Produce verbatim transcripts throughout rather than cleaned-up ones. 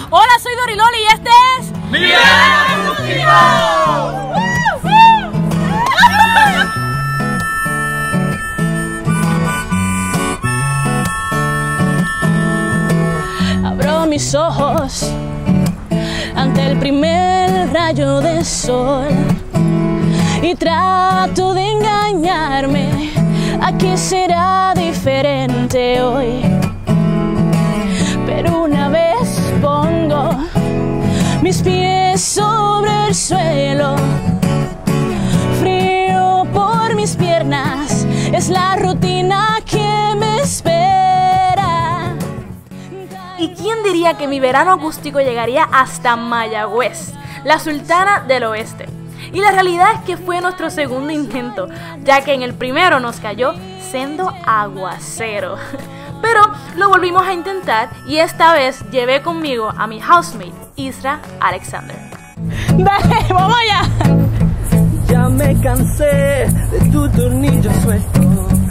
Hola, soy Doriloli y este es... ¡Mi Verano Acústico! Abro mis ojos ante el primer rayo de sol y trato de engañarme a que será diferente hoy. Pero una vez pongo mis pies sobre el suelo, frío por mis piernas, es la rutina que me espera. ¿Y quién diría que mi verano acústico llegaría hasta Mayagüez, la sultana del oeste? Y la realidad es que fue nuestro segundo intento, ya que en el primero nos cayó sendo aguacero. Pero lo volvimos a intentar y esta vez llevé conmigo a mi housemate, Isra Alexander. ¡Dale, vamos allá! Ya me cansé de tu tornillo suelto.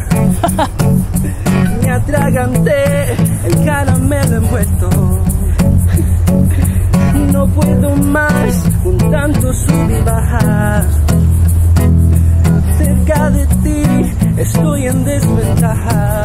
Me atraganté el caramelo envuelto. No puedo más, un tanto sub y bajar. Cerca de ti estoy en desventaja.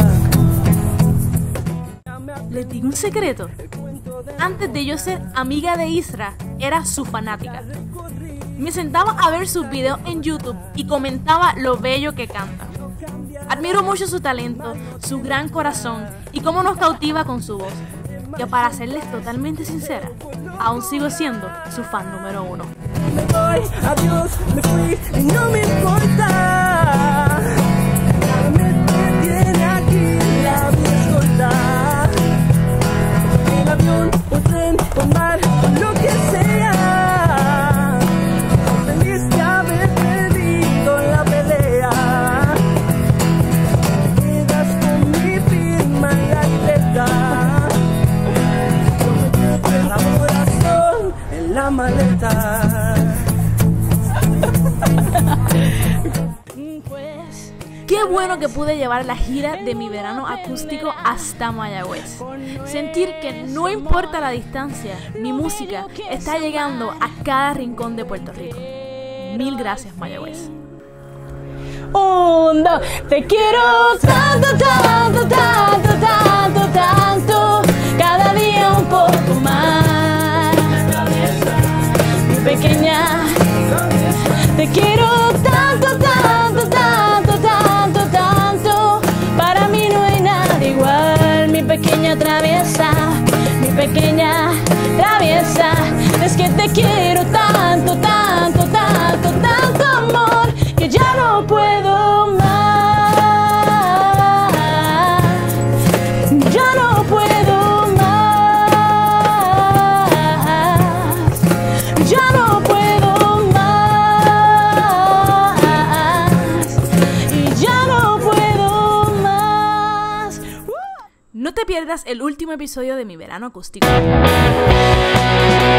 Les digo un secreto. Antes de yo ser amiga de Isra, era su fanática. Me sentaba a ver sus videos en YouTube y comentaba lo bello que canta. Admiro mucho su talento, su gran corazón y cómo nos cautiva con su voz. Que para serles totalmente sincera, aún sigo siendo su fan número uno. Me voy, adiós, me fui y no me importa. Me tiene aquí la vida escolta. El avión, o tren, o mar, o lo que sea. Feliz de haber perdido la pelea. Quedas con mi firma en la libreta. Corazón en la maleta. Pues, qué bueno que pude llevar la gira de mi verano acústico hasta Mayagüez. Sentir que no importa la distancia, mi música está llegando a cada rincón de Puerto Rico. Mil gracias, Mayagüez. Un, dos, te quiero tanto, tanto, tanto, tanto, tanto, cada día un poco más. Mi pequeña, te quiero tanto, tanto, tanto, tanto, tanto, para mí no hay nada igual. Mi pequeña traviesa, mi pequeña traviesa, es que te quiero tanto, tanto, tanto, tanto amor, que ya no puedo más, ya no puedo más, ya no puedo más, y ya no puedo más. No te pierdas el último episodio de mi verano acústico.